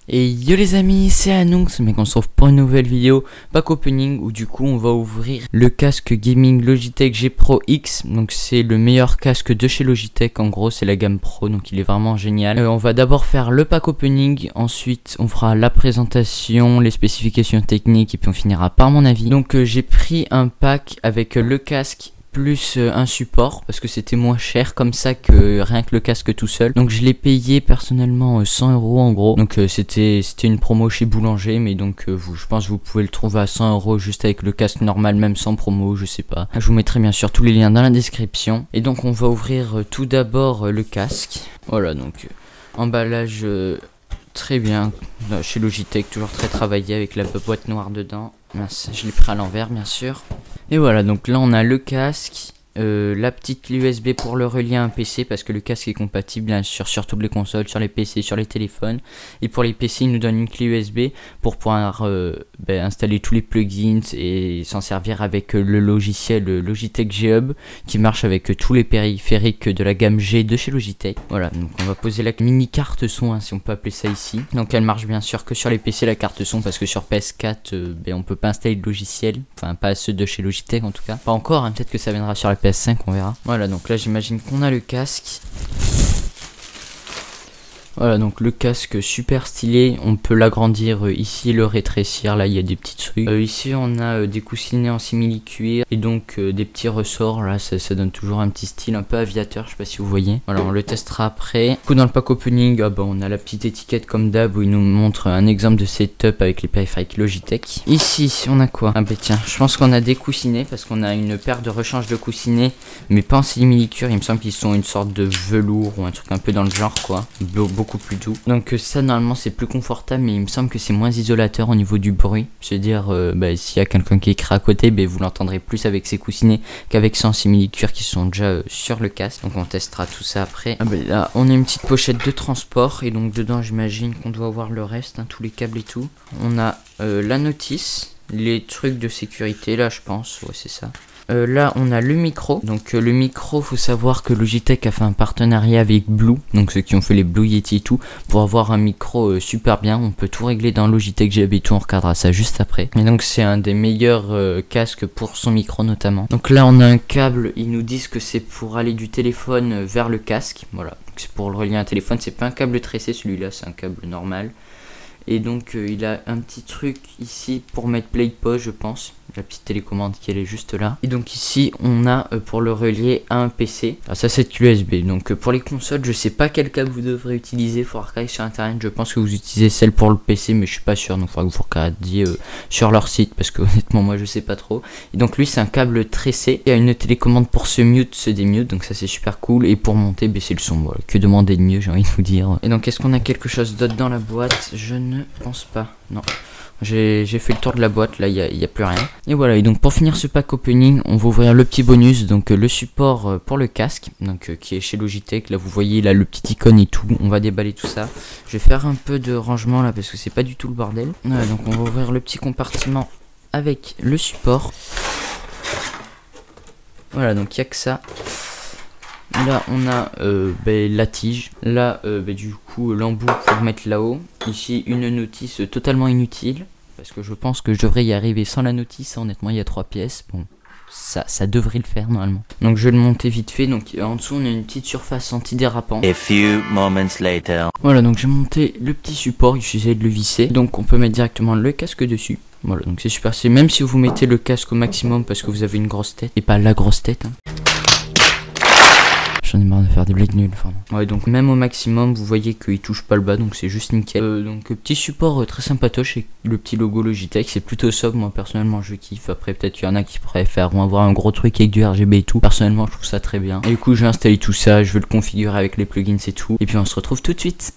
Et yo les amis, c'est Anounx, mais on se retrouve pour une nouvelle vidéo pack opening où du coup on va ouvrir le casque gaming Logitech G Pro X. Donc c'est le meilleur casque de chez Logitech, en gros c'est la gamme Pro, donc il est vraiment génial. On va d'abord faire le pack opening, ensuite on fera la présentation, les spécifications techniques et puis on finira par mon avis. Donc j'ai pris un pack avec le casque plus un support parce que c'était moins cher comme ça que rien que le casque tout seul. Donc je l'ai payé personnellement 100 € en gros. Donc c'était une promo chez Boulanger, mais donc je pense que vous pouvez le trouver à 100 € juste avec le casque normal, même sans promo, je sais pas. Je vous mettrai bien sûr tous les liens dans la description. Et donc on va ouvrir tout d'abord le casque. Voilà, donc emballage très bien chez Logitech, toujours très travaillé avec la boîte noire dedans. Mince, je l'ai pris à l'envers bien sûr. Et voilà, donc là on a le casque, la petite clé USB pour le relier à un PC parce que le casque est compatible bien sûr sur toutes les consoles, sur les PC, sur les téléphones. Et pour les PC il nous donne une clé USB pour pouvoir installer tous les plugins et s'en servir avec le logiciel Logitech G Hub qui marche avec tous les périphériques de la gamme G de chez Logitech. Voilà, donc on va poser la mini carte son, hein, si on peut appeler ça ici. Donc elle marche bien sûr que sur les PC la carte son parce que sur PS4 on peut pas installer de logiciel, enfin pas ceux de chez Logitech en tout cas. Pas encore, hein, peut-être que ça viendra sur la PS5, on verra. Voilà, donc là j'imagine qu'on a le casque. Voilà, donc le casque super stylé, on peut l'agrandir ici et le rétrécir, là il y a des petits trucs. Ici on a des coussinets en simili-cuir et donc des petits ressorts, là ça donne toujours un petit style un peu aviateur, je sais pas si vous voyez. Voilà, on le testera après. Du coup dans le pack opening, on a la petite étiquette comme d'hab où il nous montre un exemple de setup avec les périphériques Logitech. Ici on a quoi? Ah bah tiens, je pense qu'on a des coussinets parce qu'on a une paire de rechange de coussinets mais pas en simili-cuir, il me semble qu'ils sont une sorte de velours ou un truc un peu dans le genre quoi. Beaucoup plus doux. Donc ça normalement c'est plus confortable, mais il me semble que c'est moins isolateur au niveau du bruit. C'est-à-dire s'il y a quelqu'un qui écrit à côté, vous l'entendrez plus avec ces coussinets qu'avec sans simili-cuir qui sont déjà sur le casque. Donc on testera tout ça après. Là on a une petite pochette de transport et donc dedans j'imagine qu'on doit avoir le reste, hein, tous les câbles et tout. On a la notice, les trucs de sécurité là je pense, ouais c'est ça. Là on a le micro, donc le micro faut savoir que Logitech a fait un partenariat avec Blue, donc ceux qui ont fait les Blue Yeti et tout, pour avoir un micro super bien. On peut tout régler dans Logitech G Hub et tout, on regardera ça juste après. Et donc c'est un des meilleurs casques pour son micro notamment. Donc là on a un câble, ils nous disent que c'est pour aller du téléphone vers le casque, voilà, c'est pour le relier à un téléphone, c'est pas un câble tressé celui-là, c'est un câble normal. Et donc il a un petit truc ici pour mettre play pause je pense, la petite télécommande qui est juste là. Et donc ici on a pour le relier à un PC, alors ça c'est USB. Donc pour les consoles je sais pas quel câble vous devrez utiliser, il faudra regarder sur internet. Je pense que vous utilisez celle pour le PC mais je suis pas sûr, donc il faudra que vous regardiez sur leur site parce que honnêtement moi je sais pas trop. Et donc lui c'est un câble tressé, il y a une télécommande pour se mute, se démute, donc ça c'est super cool. Et pour monter baisser le son, voilà, que demander de mieux j'ai envie de vous dire. Et donc est-ce qu'on a quelque chose d'autre dans la boîte? Je ne pense pas, non. J'ai fait le tour de la boîte, là il y a plus rien. Et voilà, et donc pour finir ce pack opening, on va ouvrir le petit bonus, donc le support pour le casque, donc qui est chez Logitech. Là vous voyez là le petit icône et tout, on va déballer tout ça. Je vais faire un peu de rangement là parce que c'est pas du tout le bordel. Voilà, donc on va ouvrir le petit compartiment avec le support. Voilà, donc il n'y a que ça. Là on a la tige, là du coup l'embout pour mettre là-haut. Ici une notice totalement inutile parce que je pense que je devrais y arriver sans la notice. Honnêtement il y a 3 pièces, bon ça devrait le faire normalement. Donc je vais le monter vite fait. Donc en dessous on a une petite surface antidérapant. A few moments later. Voilà, donc j'ai monté le petit support, il suffisait de le visser. Donc on peut mettre directement le casque dessus. Voilà, donc c'est super, c'est même si vous mettez le casque au maximum parce que vous avez une grosse tête et pas la grosse tête, hein. J'en ai marre de faire des blagues nulles, enfin. Ouais, donc même au maximum, vous voyez qu'il touche pas le bas, donc c'est juste nickel. Donc petit support très sympatoche et le petit logo Logitech, c'est plutôt sobre. Moi personnellement je kiffe. Après peut-être qu'il y en a qui préfèrent avoir un gros truc avec du RGB et tout. Personnellement je trouve ça très bien. Et du coup je vais installer tout ça, je vais le configurer avec les plugins et tout. Et puis on se retrouve tout de suite.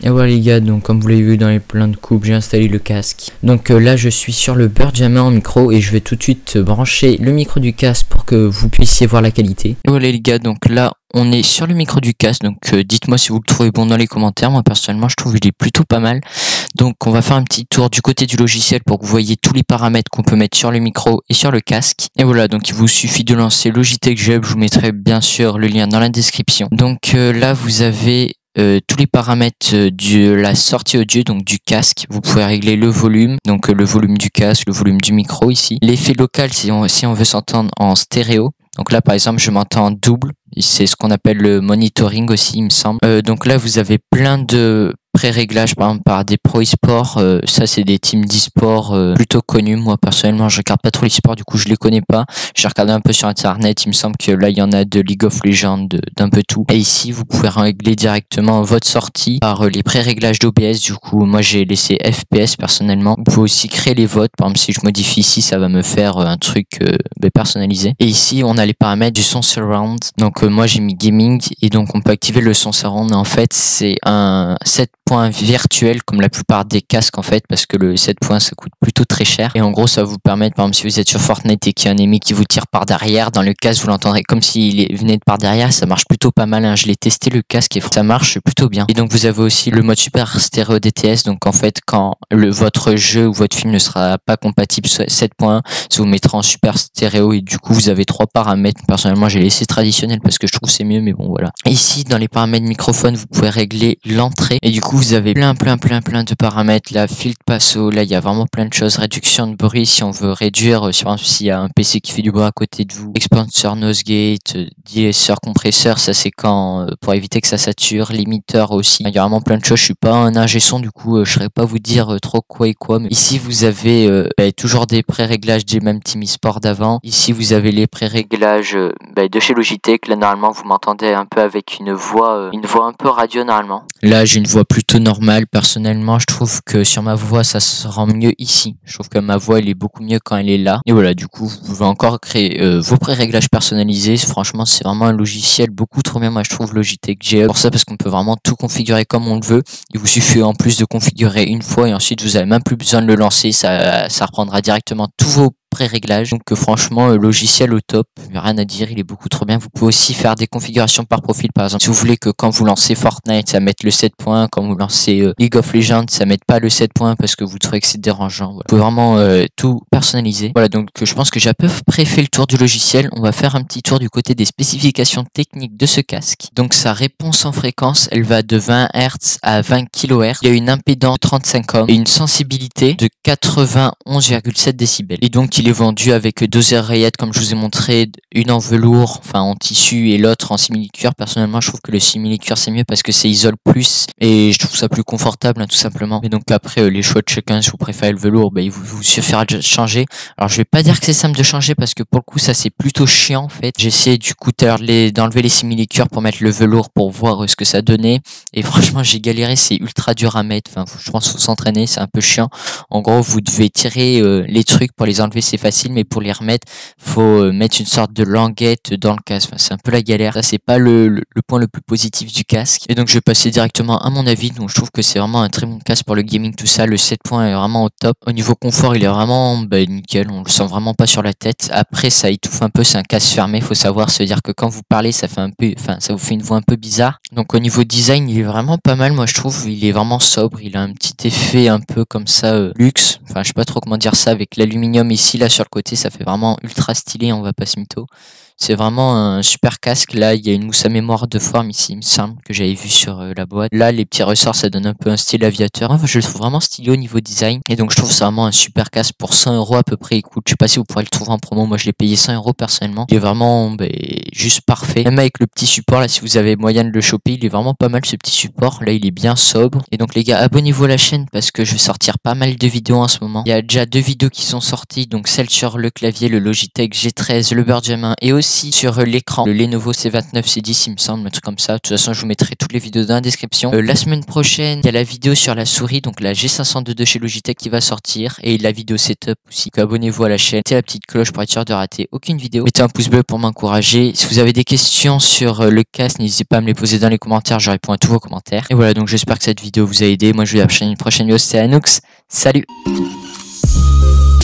Et voilà les gars, donc comme vous l'avez vu dans les plein de coupes, j'ai installé le casque. Donc là je suis sur le Birdjammer en micro et je vais tout de suite brancher le micro du casque pour que vous puissiez voir la qualité. Et voilà les gars, donc là on est sur le micro du casque, donc dites-moi si vous le trouvez bon dans les commentaires. Moi personnellement je trouve qu'il est plutôt pas mal. Donc on va faire un petit tour du côté du logiciel pour que vous voyez tous les paramètres qu'on peut mettre sur le micro et sur le casque. Et voilà, donc il vous suffit de lancer Logitech G Hub, je vous mettrai bien sûr le lien dans la description. Donc là vous avez tous les paramètres de la sortie audio, donc du casque. Vous pouvez régler le volume, donc le volume du casque, le volume du micro ici. L'effet local si on veut s'entendre en stéréo. Donc là par exemple je m'entends en double, c'est ce qu'on appelle le monitoring aussi il me semble. Donc là vous avez plein de pré-réglages par exemple par des pro e-sport, ça c'est des teams d'e-sport plutôt connus. Moi personnellement je regarde pas trop l'e-sport, du coup je les connais pas. J'ai regardé un peu sur internet, il me semble que là il y en a de League of Legends, d'un peu tout. Et ici vous pouvez régler directement votre sortie par les pré-réglages d'OBS. Du coup moi j'ai laissé FPS personnellement. Vous pouvez aussi créer les votes, par exemple si je modifie ici ça va me faire un truc personnalisé. Et ici on a les paramètres du son surround. Donc moi j'ai mis gaming et donc on peut activer le son surround. En fait c'est un 7 points virtuel comme la plupart des casques en fait, parce que le 7 points ça coûte plutôt très cher. Et en gros ça va vous permettre, par exemple si vous êtes sur Fortnite et qu'il y a un ennemi qui vous tire par derrière, dans le casque vous l'entendrez comme s'il venait de par derrière. Ça marche plutôt pas mal, hein. Je l'ai testé le casque et ça marche plutôt bien. Et donc vous avez aussi le mode super stéréo DTS. Donc en fait quand votre jeu ou votre film ne sera pas compatible 7.1, ça vous mettra en super stéréo et du coup vous avez 3 paramètres. Personnellement j'ai laissé traditionnel parce que je trouve c'est mieux, mais bon voilà. Ici dans les paramètres microphone vous pouvez régler l'entrée et du coup vous avez plein de paramètres. Là filtre passo, là il y a vraiment plein de choses. Réduction de bruit si on veut réduire, par exemple s'il y a un PC qui fait du bruit à côté de vous. Expanseur nose gate, delesseur compresseur, ça c'est quand pour éviter que ça sature. Limiteur aussi, il y a vraiment plein de choses. Je suis pas un ingé son, du coup je saurais pas vous dire trop quoi et quoi, mais ici vous avez toujours des pré-réglages du même Team eSport d'avant. Ici vous avez les pré-réglages de chez Logitech. Là normalement vous m'entendez un peu avec une voix un peu radio normalement. Là j'ai une voix plutôt normale. Personnellement je trouve que sur ma voix ça se rend mieux ici. Je trouve que ma voix elle est beaucoup mieux quand elle est là. Et voilà, du coup vous pouvez encore créer vos pré-réglages personnalisés. Franchement c'est vraiment un logiciel beaucoup trop bien, moi je trouve, Logitech G Hub. Pour ça, parce qu'on peut vraiment tout configurer comme on le veut. Il vous suffit en plus de configurer une fois et ensuite vous avez même plus besoin de le lancer. Ça reprendra directement tous vos pré-réglages. Donc franchement logiciel au top, rien à dire, il est beaucoup trop bien. Vous pouvez aussi faire des configurations par profil, par exemple si vous voulez que quand vous lancez Fortnite ça mette le 7 points, quand vous lancez League of Legends ça mette pas le 7 points parce que vous trouvez que c'est dérangeant. Voilà. Vous pouvez vraiment tout personnaliser. Voilà, donc je pense que j'ai à peu près fait le tour du logiciel. On va faire un petit tour du côté des spécifications techniques de ce casque. Donc sa réponse en fréquence elle va de 20 Hz à 20 kHz. Il y a une impédance de 35 ohms et une sensibilité de 91,7 décibels. Et donc il est vendu avec 2 oreillettes comme je vous ai montré, une en velours, enfin en tissu, et l'autre en simili-cuir. Personnellement je trouve que le simili-cuir c'est mieux parce que ça isole plus et je trouve ça plus confortable, hein, tout simplement. Et donc après les choix de chacun, si vous préférez le velours, il vous suffira de changer. Alors je vais pas dire que c'est simple de changer parce que pour le coup ça c'est plutôt chiant en fait. J'ai essayé du coup d'enlever les simili-cuirs pour mettre le velours pour voir ce que ça donnait et franchement j'ai galéré, c'est ultra dur à mettre. Enfin je pense qu'il faut s'entraîner, c'est un peu chiant. En gros vous devez tirer les trucs pour les enlever, c'est facile, mais pour les remettre faut mettre une sorte de languette dans le casque. Enfin, c'est un peu la galère. Ça c'est pas le point le plus positif du casque. Et donc je vais passer directement à mon avis. Donc je trouve que c'est vraiment un très bon casque pour le gaming, tout ça. Le 7 points est vraiment au top. Au niveau confort il est vraiment nickel, on le sent vraiment pas sur la tête. Après ça étouffe un peu, c'est un casque fermé, faut savoir se dire que quand vous parlez ça fait un peu, ça vous fait une voix un peu bizarre. Donc au niveau design il est vraiment pas mal, moi je trouve. Il est vraiment sobre, il a un petit effet un peu comme ça luxe, enfin je sais pas trop comment dire ça, avec l'aluminium ici là sur le côté, ça fait vraiment ultra stylé, on va pas se mytho. C'est vraiment un super casque. Là, il y a une mousse à mémoire de forme ici, il me semble, que j'avais vu sur la boîte. Là, les petits ressorts, ça donne un peu un style aviateur. Enfin, je le trouve vraiment stylé au niveau design. Et donc, je trouve ça vraiment un super casque pour 100 € à peu près. Écoute, je sais pas si vous pourrez le trouver en promo. Moi, je l'ai payé 100 € personnellement. Il est vraiment juste parfait. Même avec le petit support, là, si vous avez moyen de le choper, il est vraiment pas mal ce petit support. Là, il est bien sobre. Et donc, les gars, abonnez-vous à la chaîne parce que je vais sortir pas mal de vidéos en ce moment. Il y a déjà 2 vidéos qui sont sorties. Donc, celle sur le clavier, le Logitech G13, le Birdjammer et aussi aussi sur l'écran le Lenovo C29C10 il me semble, un truc comme ça. De toute façon je vous mettrai toutes les vidéos dans la description. La semaine prochaine il y a la vidéo sur la souris, donc la G502 de chez Logitech qui va sortir, et la vidéo setup aussi. Donc abonnez-vous à la chaîne, mettez la petite cloche pour être sûr de rater aucune vidéo. Mettez un pouce bleu pour m'encourager. Si vous avez des questions sur le casque, n'hésitez pas à me les poser dans les commentaires, je réponds à tous vos commentaires. Et voilà, donc j'espère que cette vidéo vous a aidé. Moi je vous dis à la prochaine vidéo, c'était Anoux. Salut!